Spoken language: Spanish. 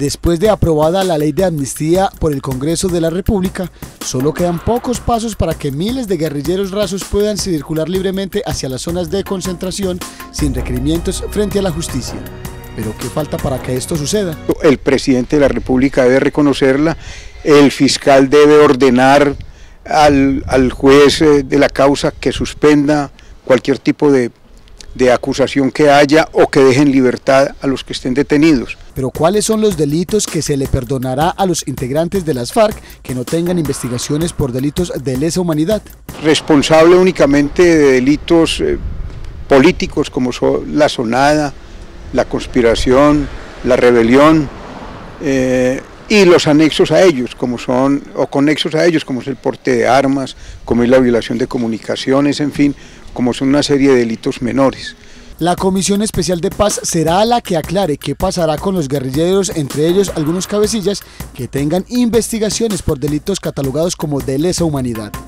Después de aprobada la ley de amnistía por el Congreso de la República, solo quedan pocos pasos para que miles de guerrilleros rasos puedan circular libremente hacia las zonas de concentración sin requerimientos frente a la justicia. Pero ¿qué falta para que esto suceda? El presidente de la República debe reconocerla, el fiscal debe ordenar al juez de la causa que suspenda cualquier tipo de acusación que haya o que deje en libertad a los que estén detenidos. Pero ¿cuáles son los delitos que se le perdonará a los integrantes de las FARC que no tengan investigaciones por delitos de lesa humanidad? Responsable únicamente de delitos políticos como son la sonada, la conspiración, la rebelión y los anexos a ellos, como son, o conexos a ellos, como es el porte de armas, como es la violación de comunicaciones, en fin, como son una serie de delitos menores. La Comisión Especial de Paz será la que aclare qué pasará con los guerrilleros, entre ellos algunos cabecillas, que tengan investigaciones por delitos catalogados como de lesa humanidad.